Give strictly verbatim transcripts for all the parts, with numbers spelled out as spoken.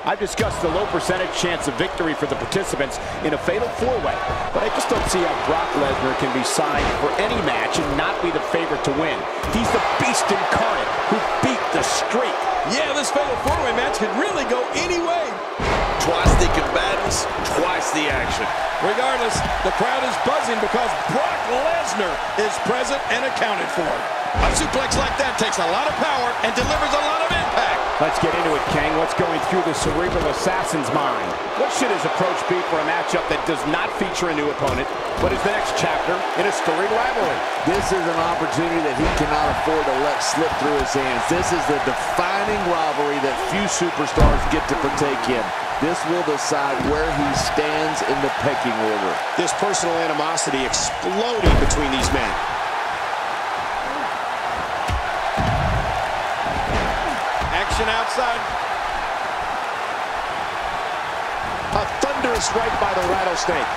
I've discussed the low percentage chance of victory for the participants in a fatal four-way, but I just don't see how Brock Lesnar can be signed for any match and not be the favorite to win. He's the beast incarnate who beat the streak. Yeah, this fatal four-way match could really go any way. Twice the combatants, twice the action. Regardless, the crowd is buzzing because Brock Lesnar is present and accounted for. A suplex like that takes a lot of power and delivers a lot of impact. Let's get into it, King. What's going through the cerebral assassin's mind? What should his approach be for a matchup that does not feature a new opponent, but is the next chapter in a storied rivalry? This is an opportunity that he cannot afford to let slip through his hands. This is the defining rivalry that few superstars get to partake in. This will decide where he stands in the pecking order. This personal animosity exploding between these men. Action outside. A thunderous right by the rattlesnake.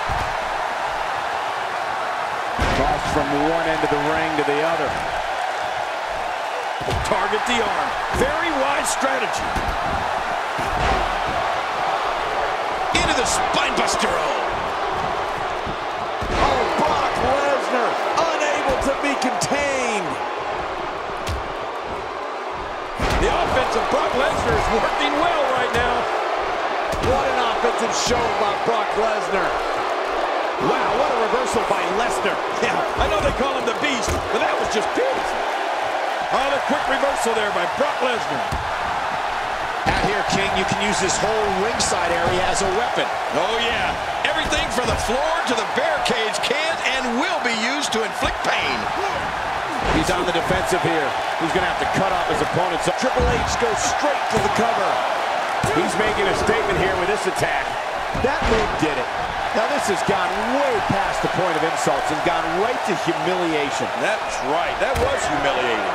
Tossed from one end of the ring to the other. Target the arm. Very wise strategy. Into the spinebuster. Oh, Brock Lesnar, unable to be contained. The offense of Brock Lesnar is working well right now. What an offensive show by Brock Lesnar. Wow, what a reversal by Lesnar. Yeah, I know they call him the Beast, but that was just beautiful. Oh, the quick reversal there by Brock Lesnar. Out here, King, you can use this whole ringside area as a weapon. Oh, yeah. Everything from the floor to the barricades can and will be used to inflict pain. He's on the defensive here. He's going to have to cut off his opponents. Triple H goes straight to the cover. He's making a statement here with this attack. That move did it. Now this has gone way past the point of insults and gone right to humiliation. That's right. That was humiliating.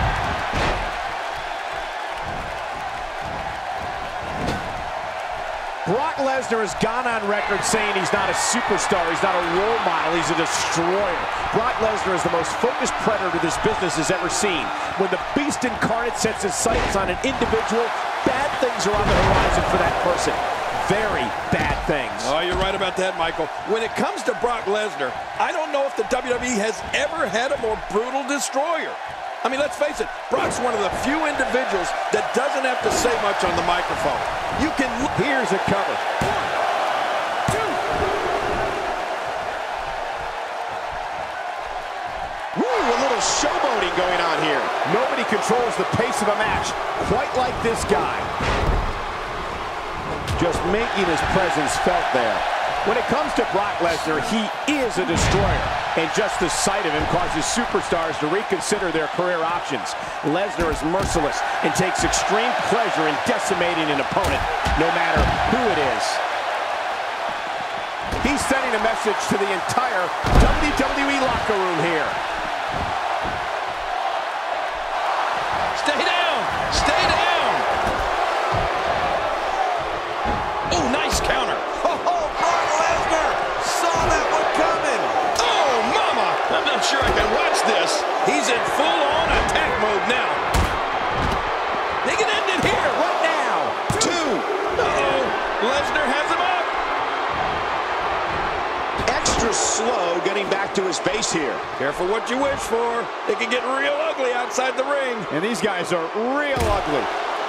Brock Lesnar has gone on record saying he's not a superstar, he's not a role model, he's a destroyer. Brock Lesnar is the most focused predator this business has ever seen. When the beast incarnate sets his sights on an individual, bad things are on the horizon for that person. Very bad things. Oh, you're right about that, Michael. When it comes to Brock Lesnar, I don't know if the W W E has ever had a more brutal destroyer. I mean, let's face it, Brock's one of the few individuals that doesn't have to say much on the microphone. You can... Here's a cover. One, two. Woo, a little showboating going on here. Nobody controls the pace of a match quite like this guy. Just making his presence felt there. When it comes to Brock Lesnar, he is a destroyer. And just the sight of him causes superstars to reconsider their career options. Lesnar is merciless and takes extreme pleasure in decimating an opponent, no matter who it is. He's sending a message to the entire W W E locker room here. Stay down! Stay down! Oh, nice counter. Oh, Brock Lesnar saw that one coming. Oh, mama! I'm not sure I can watch this. He's in full-on attack mode now. They can end it here. What now? Two. Uh-oh. Lesnar has him up. Extra slow getting back to his base here. Careful what you wish for. It can get real ugly outside the ring. And these guys are real ugly.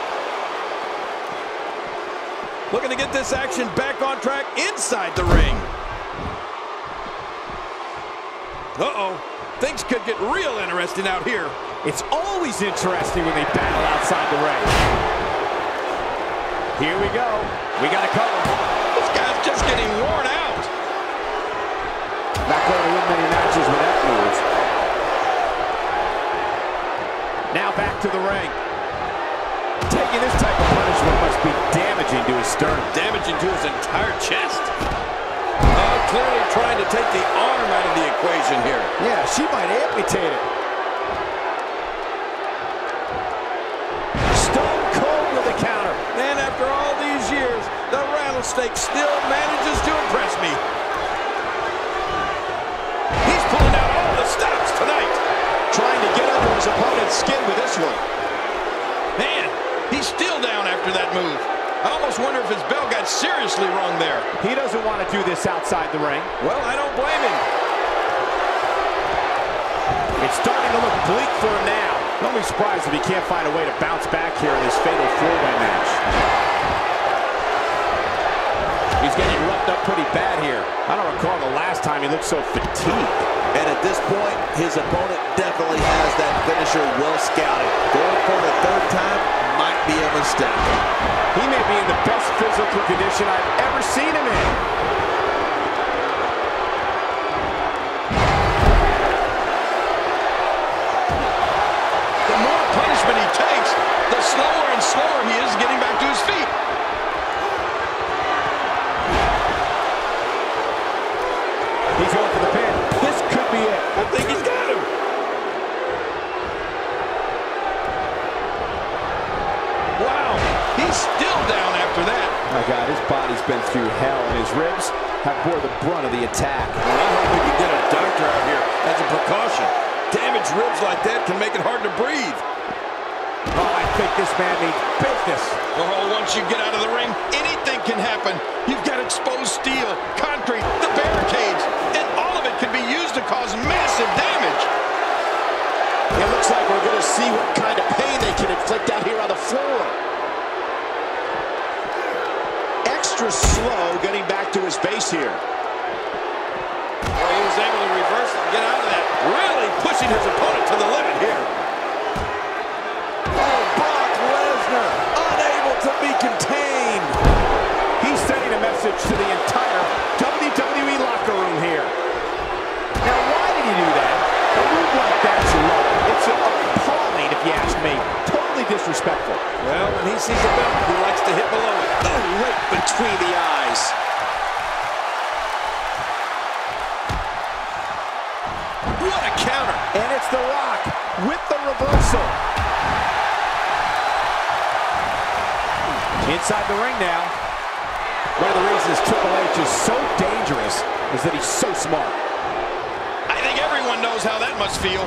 Looking to get this action back on track inside the ring. Uh-oh. Things could get real interesting out here. It's always interesting when they battle outside the ring. Here we go. We got to cover. This guy's just getting worn out. Not going to win many matches with that move. Now back to the ring. Taking this type of punishment must be damaging to his sternum. Damaging to his entire chest. Uh, clearly trying to take the arm out of the equation here. Yeah, she might amputate it. Stone cold with a counter. And after all these years, the rattlesnake still manages to impress me. He's pulling out all the stops tonight. Trying to get under his opponent's skin with this one. Man, he's still down after that move. I almost wonder if his bell got seriously wrong there. He doesn't want to do this outside the ring. Well, I don't blame him. It's starting to look bleak for him now. Don't be surprised if he can't find a way to bounce back here in this fatal four-way match. He's getting roughed up pretty bad here. I don't recall the last time he looked so fatigued. And at this point, his opponent definitely has that finisher well scouted. Going for the third time might be a mistake. He may be in the best physical condition I've ever seen him in. The more punishment he takes, the slower and slower he is getting back to his feet. He's going for the pin. This could be it. I think he's got him. Wow, he's still down after that. My God, his body's been through hell, and his ribs have bore the brunt of the attack. Well, I hope we can get a doctor out here as a precaution. Damaged ribs like that can make it hard to breathe. Oh, I think this man needs business. Oh, once you get out of the ring, anything can happen. You've got exposed steel, concrete, the barricades, and all of it can be used to cause massive damage. It looks like we're going to see what kind of pain they can inflict out here on the floor. Extra slow getting back to his base here. Well, he was able to reverse and get out of that. Really pushing his opponent to the limit here. Oh, Brock Lesnar, unable to be contained. He's sending a message to the entire W W E locker room here. Now, why did he do that? A move like that's low. It's appalling, if you ask me. Totally disrespectful. Well, when he sees a belt, he likes to hit below it. Oh, right between the eyes. What a counter. And it's The Rock with the reversal. Inside the ring now. One of the reasons Triple H is so dangerous is that he's so smart. I think everyone knows how that must feel.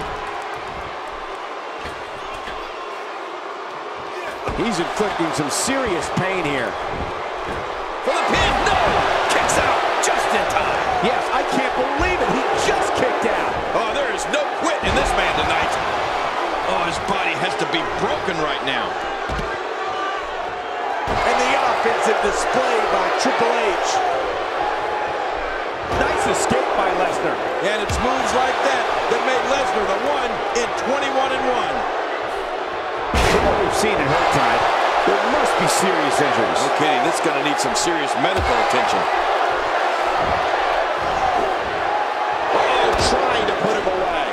He's inflicting some serious pain here. For the pin, no! Kicks out just in time. Yes, I can't believe it. He just kicked out. Oh, there is no quit in this man tonight. Oh, his body has to be broken right now. And the offensive display by Triple H. Nice escape by Lesnar. And it's moves like that that made Lesnar the one in twenty-one and one. From what we've seen in her time, there must be serious injuries. Okay, this is going to need some serious medical attention. Oh, trying to put him away.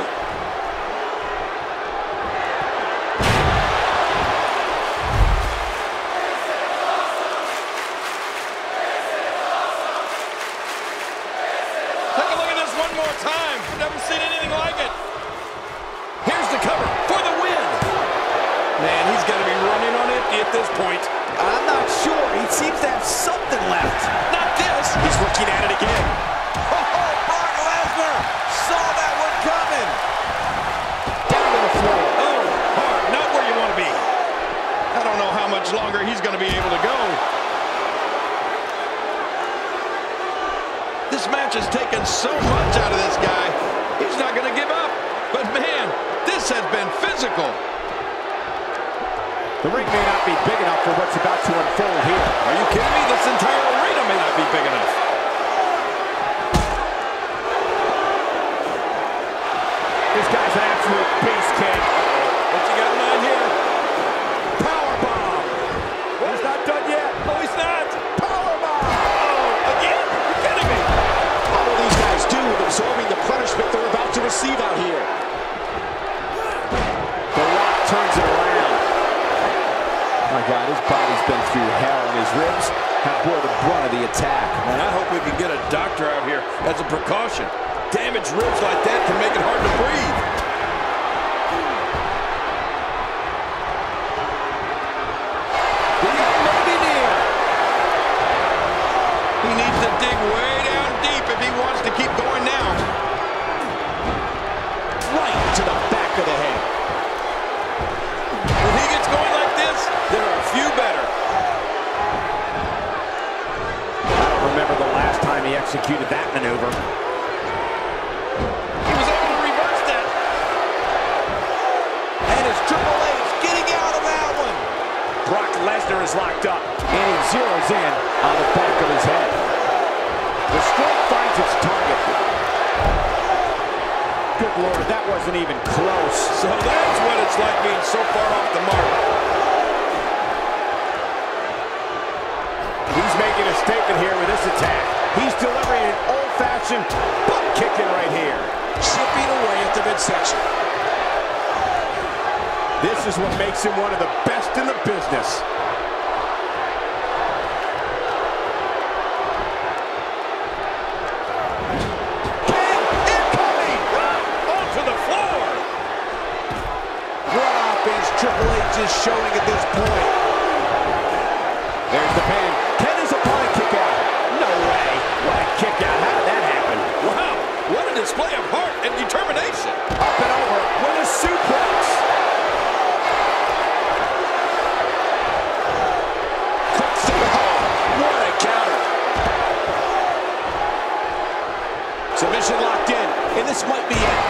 Take a look at this one more time. I've never seen anything like it. Here's the cover for the win. Man, he's got to be running on empty at this point. I'm not sure. He seems to have something left. Not this. He's looking at it again. Oh, Brock Lesnar saw that one coming. Down to the floor. Oh, hard. Not where you want to be. I don't know how much longer he's going to be able to go. This match has taken so much out of this guy. He's not going to give up. But man, this has been physical. The ring may not be big enough for what's about to unfold here. Are you kidding me? This entire arena may not be big enough. This guy's an absolute beast, kid. What you got in mind here? Powerbomb. He's not done yet. No, he's not. Powerbomb. Oh, again? You're kidding me. How will these guys do with absorbing the punishment they're about to receive out here? The Rock turns it around. My God, his body's been through hell, and his ribs have bore the brunt of the attack. Man, I hope we can get a doctor out here as a precaution. Damaged ribs like that can make it hard to breathe. The end may be near. He needs to dig way down deep if he wants to keep going now. Right to the back of the head. When he gets going like this, there are a few better. he executed that maneuver. He was able to reverse that. And it's Triple H getting out of that one. Brock Lesnar is locked up, and he zeroes in on the back of his head. The strike finds its target. Good Lord, that wasn't even close. So that's what it's like being so far off the mark. He's making a statement here with this attack. He's delivering an old-fashioned butt kicking right here. Chipping away at the midsection. This is what makes him one of the best in the business. King incoming! Onto the floor! What offense Triple H is showing at this point. There's the pin. Can his opponent kick out? No way. What a kick out. How did that happen? Wow, what a display of heart and determination. Up and over with a suplex. What a counter. Submission locked in, and this might be it.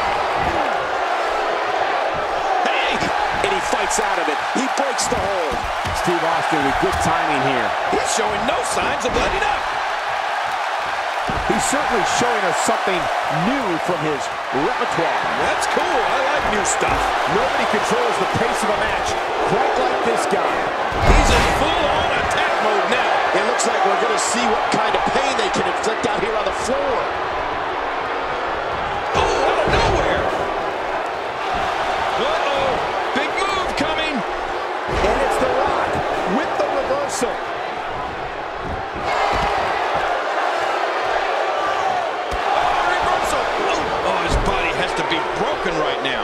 Hey! And he fights out of it. He breaks the hold. Steve Austin with good timing here. He's showing no signs of letting up. He's certainly showing us something new from his repertoire. That's cool. I like new stuff. Nobody controls the pace of a match quite like this guy. He's in full-on attack mode now. It looks like we're going to see what kind of pain they can inflict out here on the floor. Oh, out of nowhere. Uh-oh. Big move coming. And it's The Rock with the reversal. Oh, reversal. Oh, oh, his body has to be broken right now.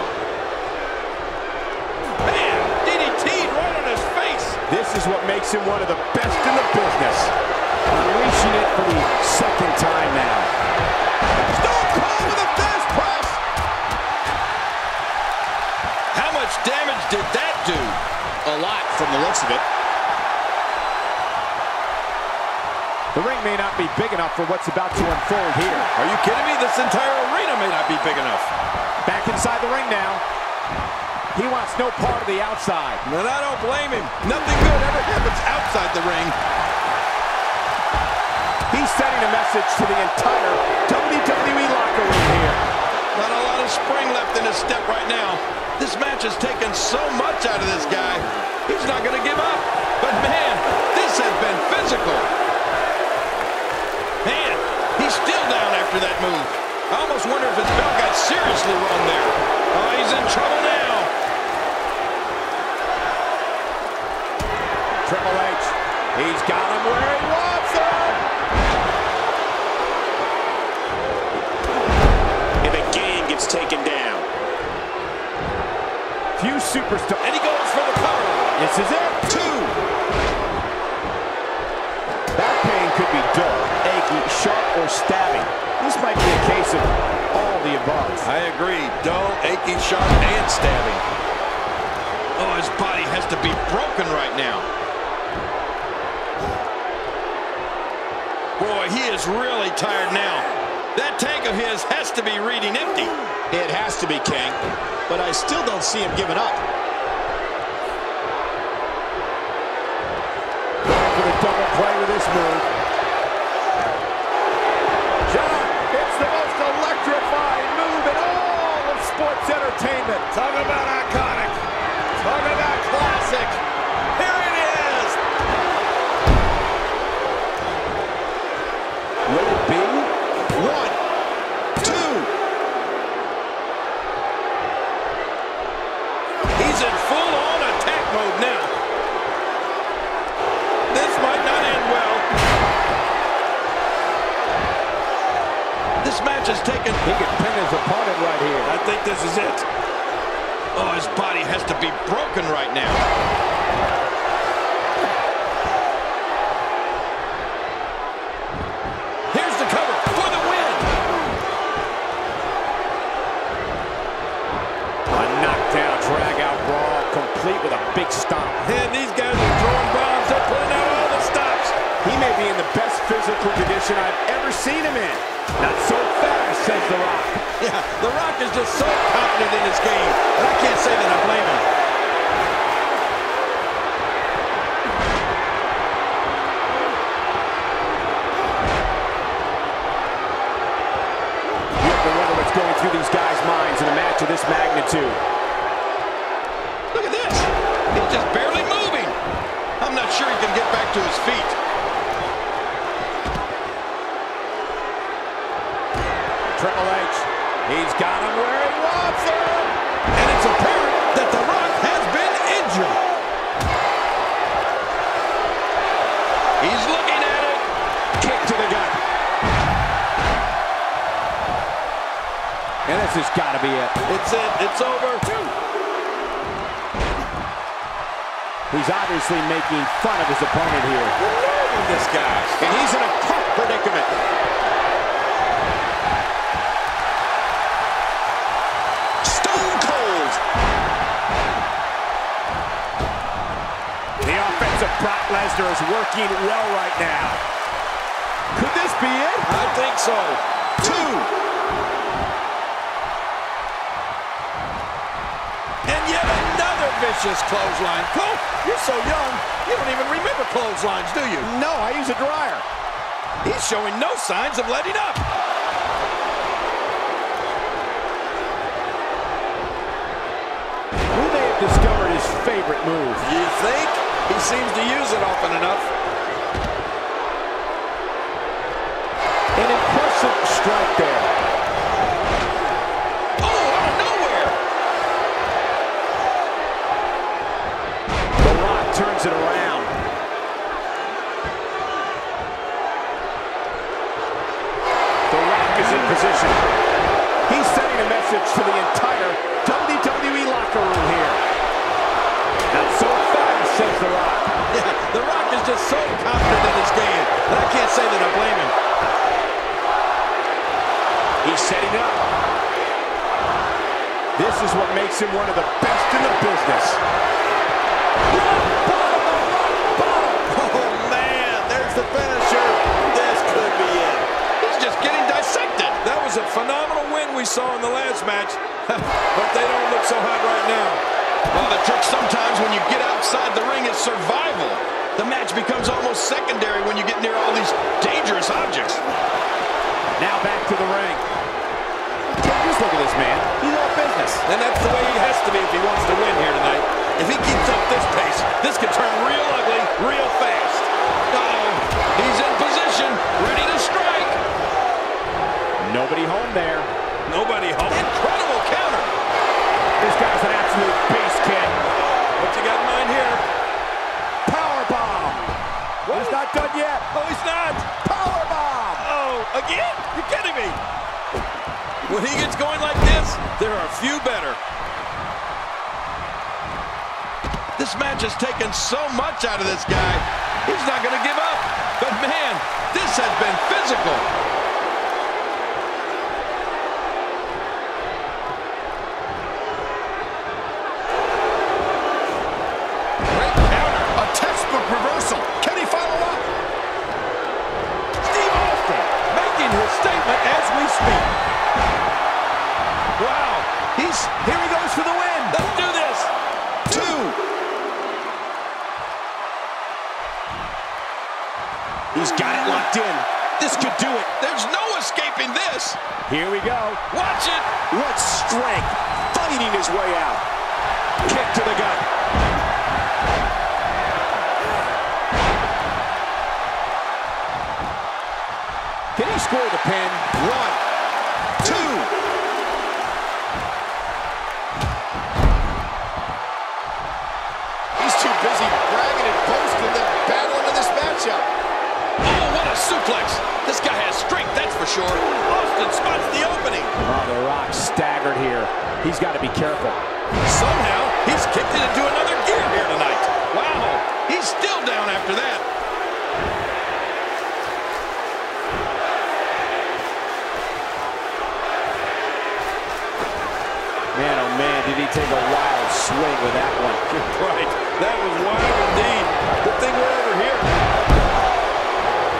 Man, D D T'd right on his face. This is what makes him one of the best in the business. Unleashing it for the second time now. Stone Cold with a fast press. How much damage did that do? A lot from the looks of it. The ring may not be big enough for what's about to unfold here. Are you kidding me? This entire arena may not be big enough. Back inside the ring now. He wants no part of the outside. And I don't blame him. Nothing good ever happens outside the ring. He's sending a message to the entire W W E locker room here. Not a lot of spring left in his step right now. This match has taken so much out of this guy. He's not going to give up. But man, this has been physical. Man, he's still down after that move. I almost wonder if his bell got seriously wrong there. Oh, he's in trouble now. Triple H, he's got him where he wants him. And the game gets taken down. Few superstars. And he goes for the cover. This is it. Two. Back pain could be dull, achy, sharp, or stabbing. This might be a case of all the above. I agree. Dull, achy, sharp, and stabbing. Oh, his body has to be broken right now. Boy, he is really tired now. That tank of his has to be reading empty. It has to be, King. But I still don't see him giving up. Going for the double play with this move. John, it's the most electrifying move in all of sports entertainment. Talk about iconic. Talk about classic. Here it is. Will it be? One, two. He's in full-on attack mode now. This might not end well. This match has taken... He can pin his opponent right here. I think this is it. Oh, his body has to be broken right now. Here's the cover for the win. A knockdown, drag-out brawl, complete with a big stomp. And these guys are throwing bombs. They're pulling out all the stops. He may be in the best physical condition I've ever seen him in. Not so fast, says The Rock. Yeah, The Rock is just so confident in his game, and I can't say that I blame him. You have to wonder what's going through these guys' minds in a match of this magnitude. Look at this. He's just barely moving. I'm not sure he can get back to his feet. Triple H, he's got him where he wants him. And it's apparent that The Rock has been injured. He's looking at it. Kick to the gut. And this has got to be it. It's it. It's over. He's obviously making fun of his opponent here. Look at this guy. And he's in a tough predicament. Stone cold. The offense of Brock Lesnar is working well right now. Could this be it? I think so. Two. And yet another vicious clothesline. Cole, you're so young, you don't even remember clotheslines, do you? No, I use a dryer. He's showing no signs of letting up. Who may have discovered his favorite move? You think? He seems to use it often enough. An impressive strike there. Oh, out of nowhere. The Rock turns it around. The Rock is in position. He's sending a message to the entire W W E locker room here. Not so fast, says The Rock. Yeah, The Rock is just so confident in his game, and I can't say that I blame him. He's setting up. This is what makes him one of the best in the business. Oh, man, there's the finisher. This could be it. He's just getting dissected. That was a phenomenal win we saw in the last match, but they don't look so hot right now. Well, the trick sometimes when you get outside the ring is survival. The match becomes almost secondary when you get near all these dangerous objects. Now back to the ring. Just look at this man. He's all business. And that's the way he has to be if he wants to win here tonight. If he keeps up this pace, this could turn real ugly real fast. Uh-oh. He's in position, ready to strike. Nobody home there. Nobody home. Incredible counter. This guy's an absolute beast, kid. What you got in mind here? Powerbomb. Well, he's not done yet. Oh, he's not. Powerbomb. Oh, again? You're kidding me. When he gets going like this, there are a few better. This match has taken so much out of this guy. He's not going to give up. But man, this has been physical. Great counter. A textbook reversal. Can he follow up? Steve Austin making his statement as we speak. Wow, he's here he goes for the win. Let's do this. Two. He's got it locked in. This could do it. There's no escaping this. Here we go. Watch it. What strength. Fighting his way out. Kick to the gut. Can he score the pin? One. Two. He's too busy bragging and boasting than battling in this matchup. Oh, what a suplex. This guy has strength, that's for sure. Austin spots the opening. Oh, The Rock staggered here. He's got to be careful. Somehow, he's kicked it into another gear here tonight. Wow, he's still down after that. Man, oh man, did he take a wild swing with that one. Right, that was wild indeed. Good thing we're over here.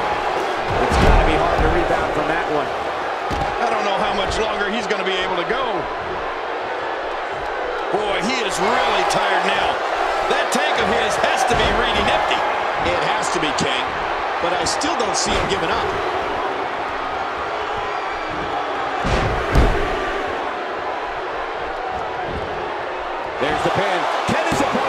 much longer he's going to be able to go. Boy, he is really tired now. That tank of his has to be reading empty. It has to be, King, but I still don't see him giving up. There's the pin. Can his opponent